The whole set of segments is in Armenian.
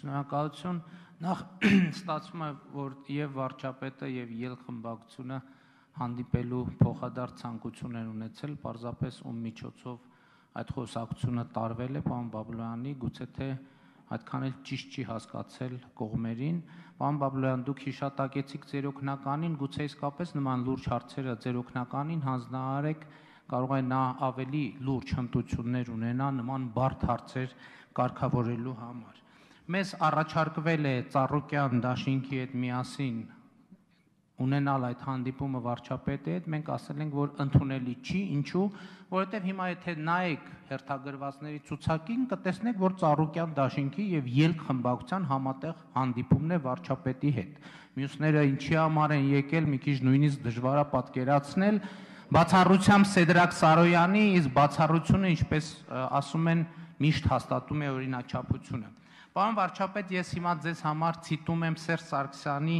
Շնորհակալություն։ Նախ ստացվում է, որ եւ վարչապետը եւ ելխմբակցությունը հանդիպելու փոխադարձ ցանկություն են ունեցել, պարզապես ում միջոցով այդ խոսակցությունը տարվել է, պարոն Բաբլոյանի, գուցե թե այդքան էլ ճիշտ չի հասկացել կողմերին։ Պարոն Բաբլոյան, դուք հիշատակեցիք ձեր օգնականին, գուցե իսկապես նման լուրջ հարցերը ձեր օգնականին հանձնարարեք, կարող է նա ավելի լուրջ հմտություններ ունենա նման բարդ հարցեր կարգավորելու համար։ Մեզ առաջարկվել է Ծառուկյան դաշինքի հետ միասին ունենալ այդ հանդիպումը վարչապետի հետ, մենք ասել ենք, որ ընդունելի չի, ինչու, որովհետև հիմա եթե նայեք հերթագրվածների ցուցակին, կտեսնեք, որ Ծառուկյան դաշինքի եւ ելքխմբակցության համատեղ հանդիպումն է վարչապետի հետ։ Մյուսները ինչի համար են եկել, մի քիչ նույնիսկ դժվար է պատկերացնել, բացառությամբ Սեդրակ Սարոյանի, իսկ բացառությունը, ինչպես ասում են, միշտ հաստատում է օրինաչափությունը։ Պարոն վարչապետ, ես հիմա ձեզ համար ցիտում եմ Սերժ Սարգսյանի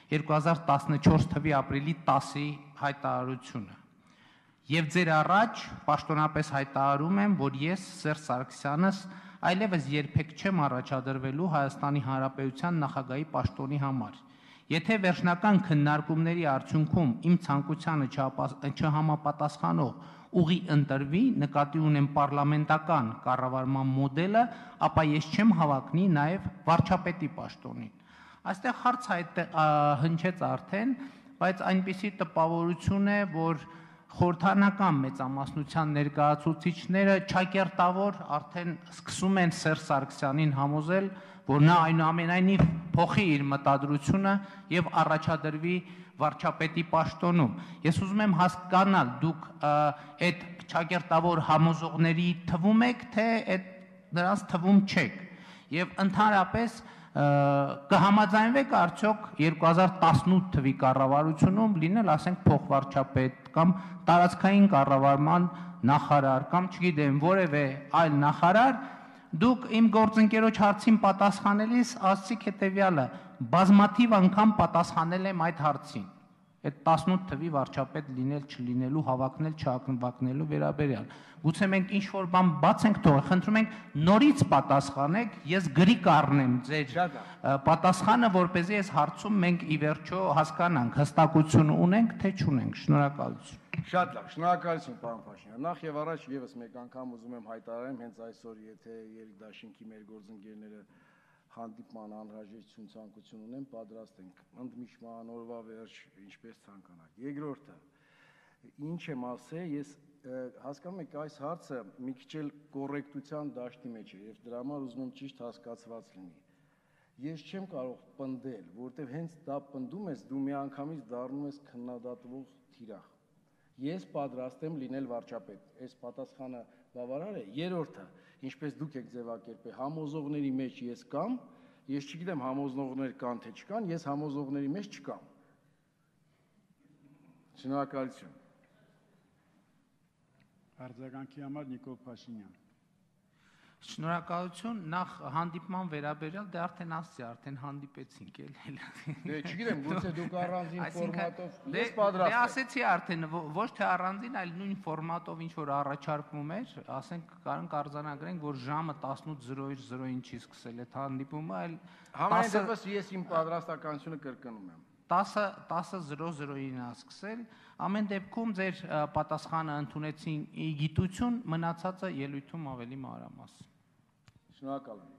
2014 թվականի ապրիլի 10-ի հայտարարությունը։ Եվ ձեր առաջ պաշտոնապես հայտարարում եմ, որ ես Սերժ Սարգսյանս այլևս երբեք չեմ առաջադրվելու Հայաստանի Հանրապետության նախագահի պաշտոնի համար։ Եթե վերջնական քննարկումների արդյունքում իմ ցանկությանը չհամապատասխանող ուղի ընտրվի, նկատի ունեմ պարլամենտական կառավարման մոդելը, ապա ես չեմ հավակնի նաև վարչապետի պաշտոնին։ Այստեղ հարց հնչեց արդեն, բայց այնպիսի տպավորություն է, որ խորհրդարանական մեծամասնության ներկայացուցիչները ճակերտավոր արդեն սկսում են Սերժ Սարգսյանին համոզել, որ նա այնուամենայնիվ փոխի իր մտադրությունը եւ առաջադրվի վարչապետի պաշտոնում։ Ես ուզում եմ հասկանալ, դուք այդ ճակերտավոր համոզողների թվում եք, թե նրանց թվում չեք։ Եվ ընդհանրապես կհամաձայնվեք արդյոք 2018 թվականի կառավարությունում լինել, ասենք, փոխվարչապետ կամ տարածքային կառավարման նախարար կամ չգիտեմ, որևէ այլ նախարար, դուք իմ գործընկերոջ հարցին պատասխանելիս ասացիք հետևյալը. բազմաթիվ անգամ պատասխանել եմ այդ հարցին։ Այդ 18 թվականի վարչապետ լինել չլինելու, հավակնել չհավակնելու վերաբերյալ։ Գուցե մենք ինչ-որ բան բաց ենք թողել, խնդրում ենք նորից պատասխանեք, ես գրի կառնեմ ձեր պատասխանը, որպեսզի այս հարցում մենք ի վերջո հասկանանք, հստակություն ունենք, թե չունենք։ Շնորհակալություն։ Շատ լավ, շնորհակալություն, պարոն Փաշինյան։ Նախ եւ առաջ եւս մեկ անգամ ուզում եմ հայտարարեմ, հենց այսօր, եթե Երգդաշինքի մեր գործընկերները հանդիպման անհրաժեշտություն ցանկություն ունեն, պատրաստ ենք ընդմիջման օրվա վերջ, ինչպես ցանկանաք։ Երկրորդը, ինչ եմ ասել, ես հասկանում եք, այս հարցը մի քիչ էլ կոռեկտության դաշտի մեջ է եւ դրա համար ուզում եմ ճիշտ հասկացված լինի։ Ես չեմ կարող պնդել, որովհետեւ հենց դա պնդում ես, դու միանգամից դառնում ես քննադատվող թիրախ։ Ես պատրաստ եմ լինել վարչապետ։ Այս պատասխանը բավարար է։ Երրորդը, ինչպես դուք եք ձևակերպել, համոզողների մեջ ես կամ, ես չգիտեմ համոզողներ կան թե չկան, ես համոզողների մեջ չկամ։ Շնորհակալություն։ Արձագանքի համար Նիկոլ Փաշինյան։ Շնորհակալություն, նախ հանդիպման վերաբերյալ, դե արդեն ասացի, արդեն հանդիպեցինք էլ։ Դե չգիտեմ, գուցե դուք առանձին ֆորմատով, ես պատրաստ եմ։ Դե ասեցի արդեն, ոչ թե առանձին, այլ նույն ֆորմատով ինչ որ առաջարկվում էր, ասենք կարանք արձանագրենք, որ ժամը 18:05-ի սկսել այդ հանդիպումը, այլ համենայն դեպս ես իմ պատրաստականությունը կրկնում եմ։ 10:00-ին է սկսել, ամեն դեպքում ձեր պատասխանը ընդունեցին ի գիտություն, մնացածը ելույթում ավելի մանրամասն։ Շնորհակալ եմ։